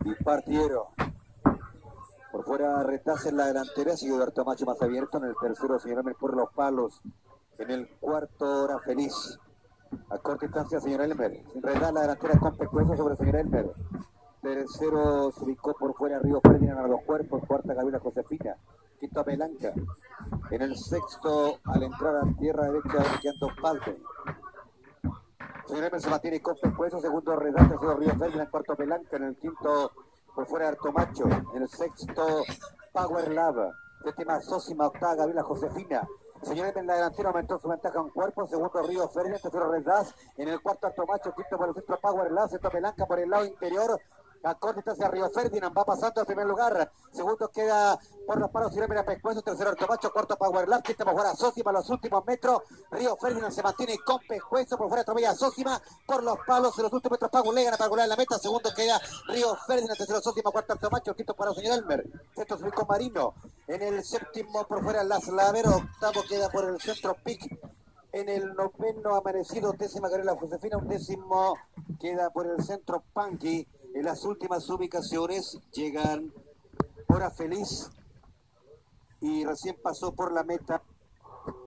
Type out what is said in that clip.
y partieron. Por fuera Retaza en la delantera, sigue Huberto Macho más abierto. En el tercero señor Elmer por los palos. En el cuarto Hora Feliz. A corta distancia señor Elmer. Sin redar la delantera con Pecueso sobre señor Elmer. Tercero se ubicó por fuera Río Ferdinand a los cuerpos. Cuarta Gabriela Josefina. Quinto Pelanca. En el sexto, al entrar a tierra derecha, quedando Palpe. Señor Elmer se mantiene con Pecueso. Segundo Redal, tercero Río Ferdinand. Cuarto Pelanca. En el quinto, por fuera Artomacho. En el sexto, Power Lava. Séptima Sósima, octava Gabriela Josefina. Señor Elmer en la delantera aumentó su ventaja un cuerpo. Segundo Río Ferdinand, tercero Redaz. En el cuarto Artomacho, quinto por el centro Power Lava. Sexto Pelanca por el lado interior. A corta distancia Río Ferdinand va pasando al primer lugar. Segundo queda por los palos Iremera Pescuezo. Tercero Artomacho. Cuarto Power Lab. Quinto por fuera Sósima. Los últimos metros. Río Ferdinand se mantiene con Pescuezo. Por fuera Tromella Sósima. Por los palos. En los últimos metros Power Legan para golear en la meta. Segundo queda Río Ferdinand. Tercero Sósima. Cuarto Artomacho. Quinto para el señor Elmer. Sexto Felico Marino. En el séptimo por fuera Las Lavero. Octavo queda por el centro Pic. En el noveno Amanecido. Décima Gabriela Josefina. Un décimo queda por el centro Panqui. En las últimas ubicaciones llegan Hora Feliz y recién pasó por la meta